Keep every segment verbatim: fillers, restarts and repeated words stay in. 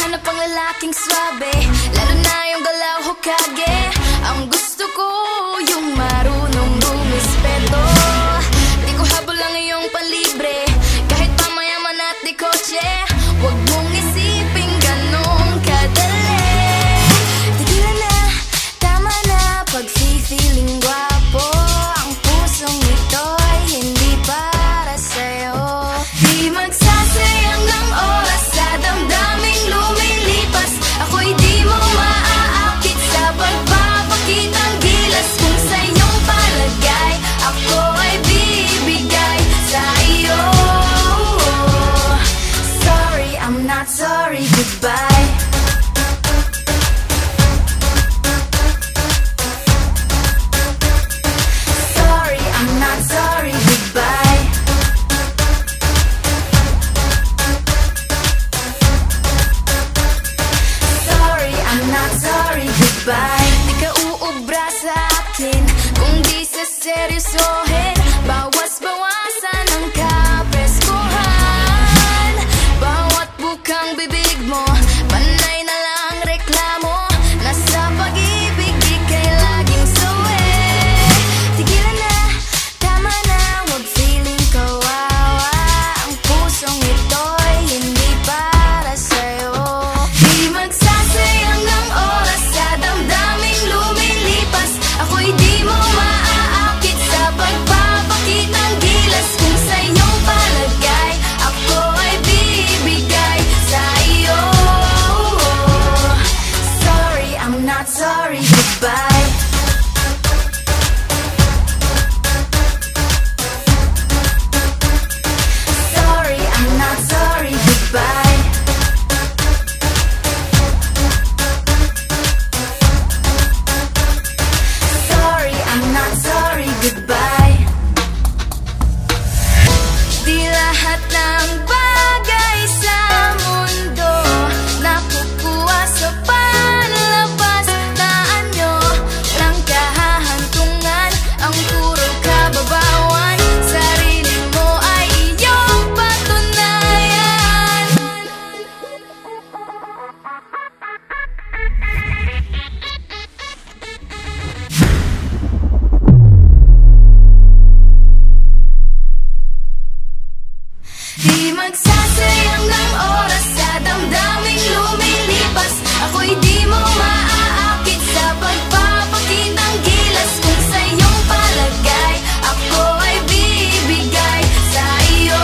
Hinahanap ang lalaking swabe, lalo na yung galaw Hokage. Ang gusto ko yung marunong rumispeto. Di ko habol ang iyong palibre, kahit pa mayaman at di kotse. Huwag mong isipin ganong kadali. Tigilan na, tama na pag-feeling gwapo. Ang pusong ito'y hindi para sa'yo. Di magsasayang ng oras sa damdaming lumilipas. Ako'y di mo maaakit sa pagpapakitang gilas. Kung sa iyong palagay, ako ay bibigay sa iyo. Sorry, I'm not sorry, goodbye. Sorry, I'm not sorry, goodbye. Sorry, I'm not sorry, goodbye. Di ka uubra sa akin kung di sa seryosohin. Bawas-bawasan ang kapreskuhan. Bawat bukang bibig mo, panay na lang reklamo. Nasa pag-ibig, di kay laging sawi. Tigilan na, tama na, huwag feeling kawawa. Ang pusong ito'y hindi para sa'yo. Di magsasayang ng oras sa damdaming lumilipas. Ako'y di mo maaakit sa pagpapakitang gilas. Kung sa iyong palagay, ako ay bibigay sa iyo. Sorry, I'm not sorry, goodbye. Sorry, I'm not sorry, goodbye. Sorry, I'm not sorry, goodbye. Di lahat ng bagay sa mundo nakukuha sa panlabas na anyo. Walang kahahantungan, ang puro kababawan. Sarili mo ay iyong patunayan. Di magsasayang ng oras sa damdaming lumilipas. Ako'y di mo maaakit sa pagpapakitang gilas. Kung sa iyong palagay, ako ay bibigay sa iyo.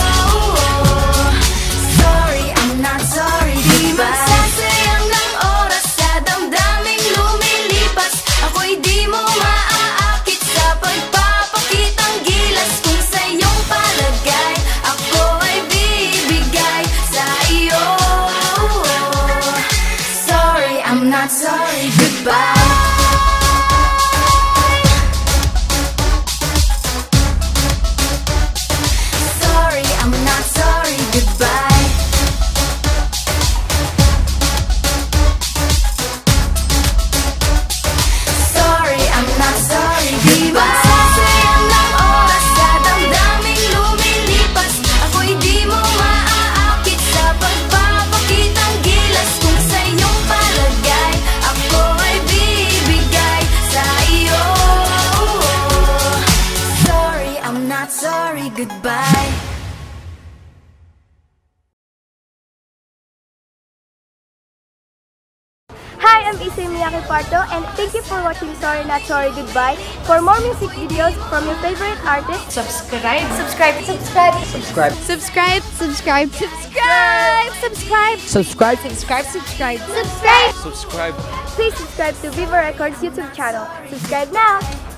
Sorry, I'm not sorry, di magsasayang ng oras sa damdaming lumilipas. Ako'y di mo maaakit sa pagpapakitang gilas. Kung sa iyong palagay, ako ay bibigay sa iyo. Sorry, I'm not sorry, goodbye. Sorry, I'm not sorry, goodbye. Sorry, I'm not sorry, goodbye. Di magsasayang ng oras sa damdaming lumilipas. Ako'y di mo maaakit sa pagpapakitang gilas. Kung sa iyong palagay, ako ay bibigay sa iyo. Sorry, I'm not sorry, goodbye. Hi, I'm Issei Miyake Parto, and thank you for watching Sorry Not Sorry Goodbye. For more music videos from your favorite artists, Subscribe, subscribe, subscribe, Subscribe. subscribe, subscribe, subscribe, subscribe, Subscribe. subscribe, subscribe, subscribe! Subscribe. Please subscribe to Viva Records YouTube channel. Subscribe now!